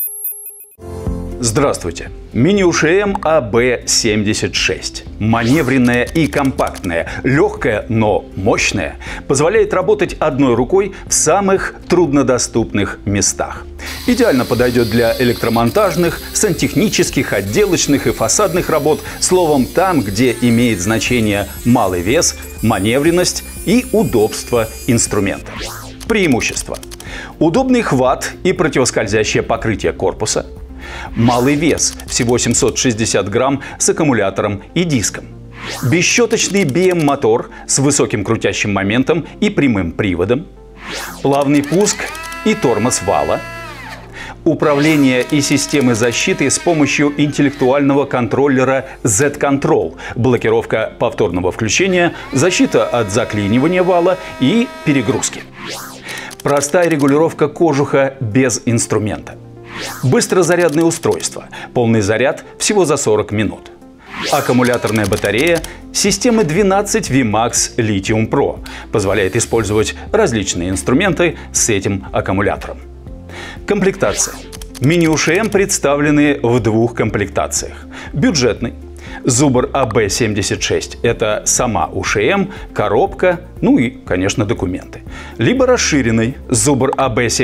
Здравствуйте! Mini-УШМ АБ-76. Маневренная и компактная, легкая, но мощная, позволяет работать одной рукой в самых труднодоступных местах. Идеально подойдет для электромонтажных, сантехнических, отделочных и фасадных работ, словом, там, где имеет значение малый вес, маневренность и удобство инструмента. Преимущества: удобный хват и противоскользящее покрытие корпуса. Малый вес – всего 760 грамм с аккумулятором и диском. Бесщеточный BM-мотор с высоким крутящим моментом и прямым приводом. Плавный пуск и тормоз вала. Управление и системы защиты с помощью интеллектуального контроллера Z-Control, блокировка повторного включения, защита от заклинивания вала и перегрузки. Простая регулировка кожуха без инструмента. Быстрозарядное устройство. Полный заряд всего за 40 минут. Аккумуляторная батарея системы 12 VMAX Lithium Pro позволяет использовать различные инструменты с этим аккумулятором. Комплектация. Mini-УШМ представлены в двух комплектациях. Бюджетный. Зубр АБ-76 – это сама УШМ, коробка, ну и, конечно, документы. Либо расширенный Зубр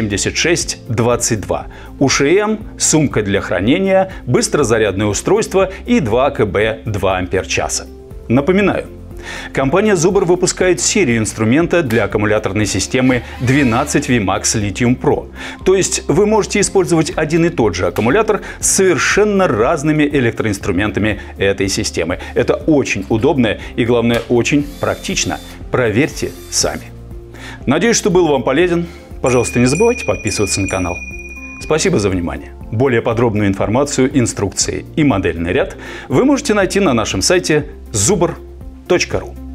АБ-76-22. УШМ, сумка для хранения, быстрозарядное устройство и 2 КБ 2 Ампер-часа. Напоминаю, компания Зубр выпускает серию инструмента для аккумуляторной системы 12 VMAX Lithium Pro. То есть вы можете использовать один и тот же аккумулятор с совершенно разными электроинструментами этой системы. Это очень удобно и, главное, очень практично. Проверьте сами. Надеюсь, что был вам полезен. Пожалуйста, не забывайте подписываться на канал. Спасибо за внимание. Более подробную информацию, инструкции и модельный ряд вы можете найти на нашем сайте zubr.ru.